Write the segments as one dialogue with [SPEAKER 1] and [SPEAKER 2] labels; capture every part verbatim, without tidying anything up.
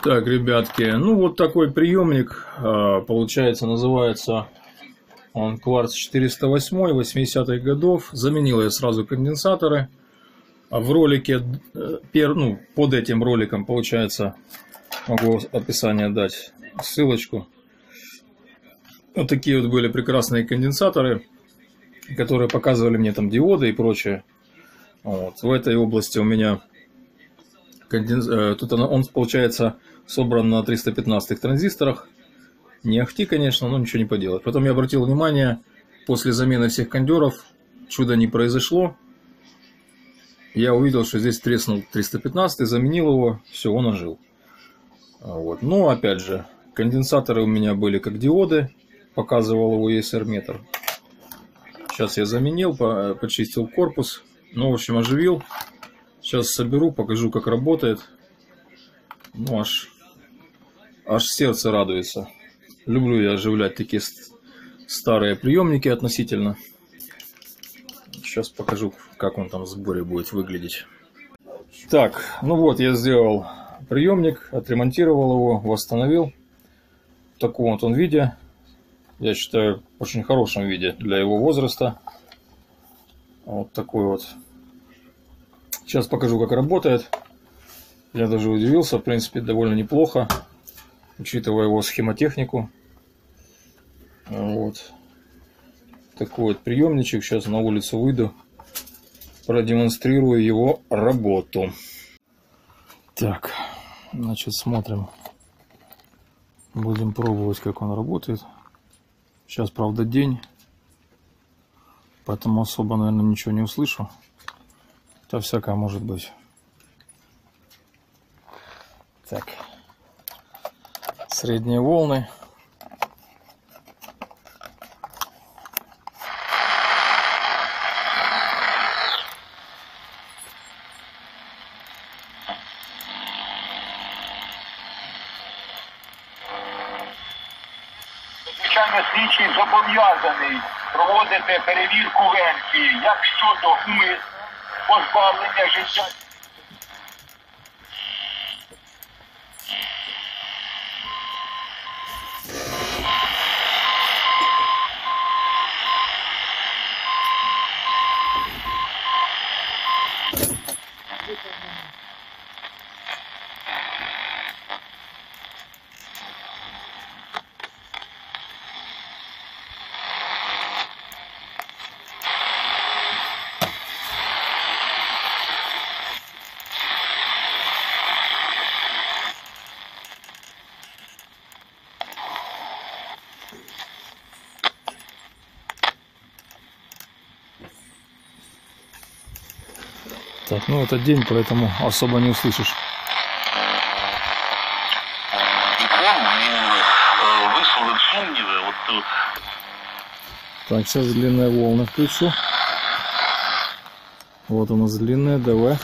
[SPEAKER 1] Так, ребятки, ну вот такой приемник, получается, называется он Quartz четыреста восемь восьмидесятых годов. Заменил я сразу конденсаторы. А в ролике, ну, под этим роликом, получается, могу описание дать, ссылочку. Вот такие вот были прекрасные конденсаторы, которые показывали мне там диоды и прочее. Вот. В этой области у меня конденс... тут он, получается, собран на триста пятнадцатых транзисторах. Не ахти, конечно, но ничего не поделать. Потом я обратил внимание, после замены всех кондеров чуда не произошло. Я увидел, что здесь треснул триста пятнадцатый, заменил его, все, он ожил. Вот. Но опять же, конденсаторы у меня были как диоды, показывал его и эс эр-метр. Сейчас я заменил, почистил корпус, ну, в общем, оживил. Сейчас соберу, покажу, как работает. Ну, аж, аж сердце радуется. Люблю я оживлять такие старые приемники относительно. Сейчас покажу, как он там в сборе будет выглядеть. Так, ну вот, я сделал приемник, отремонтировал его, восстановил. В таком вот он виде. Я считаю, в очень хорошем виде для его возраста. Вот такой вот. Сейчас покажу, как работает. Я даже удивился, в принципе, довольно неплохо, учитывая его схемотехнику. Вот. Такой вот приемничек. Сейчас на улицу выйду, продемонстрирую его работу. Так, значит, смотрим. Будем пробовать, как он работает. Сейчас, правда, день, поэтому особо, наверное, ничего не услышу. Это всякое может быть. Так, средние волны.
[SPEAKER 2] Слідчий зобов'язаний проводити перевірку версії як щодо умис, позбавлення життя.
[SPEAKER 1] Так, ну это день, поэтому особо не услышишь. Так, сейчас длинные волны включу. Вот у нас длинная ДВ.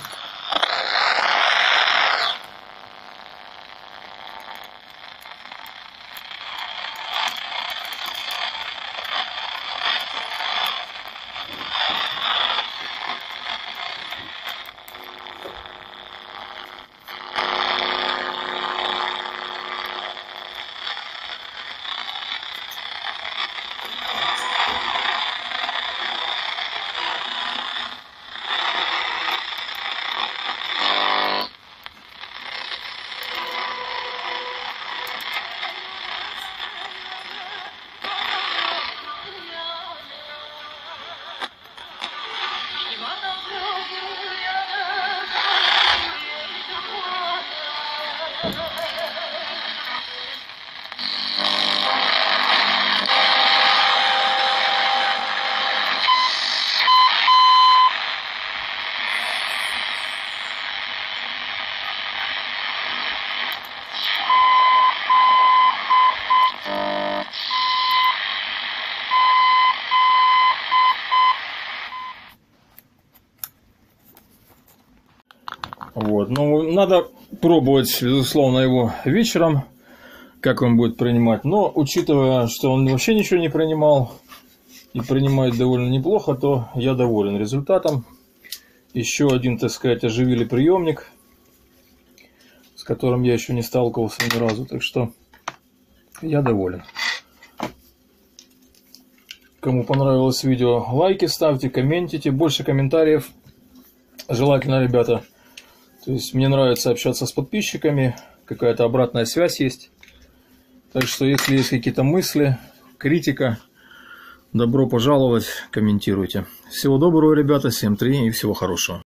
[SPEAKER 1] Вот, ну, надо пробовать, безусловно, его вечером, как он будет принимать. Но, учитывая, что он вообще ничего не принимал и принимает довольно неплохо, то я доволен результатом. Еще один, так сказать, оживили приемник. с которым я еще не сталкивался ни разу. Так что я доволен. Кому понравилось видео, лайки ставьте, комментите. Больше комментариев желательно, ребята. То есть мне нравится общаться с подписчиками. Какая-то обратная связь есть. Так что если есть какие-то мысли, критика, добро пожаловать, комментируйте. Всего доброго, ребята, всем три и всего хорошего.